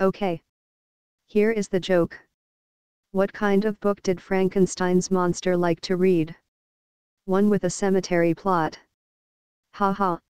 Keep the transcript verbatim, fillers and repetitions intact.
Okay. Here is the joke. What kind of book did Frankenstein's monster like to read? One with a cemetery plot. Ha ha.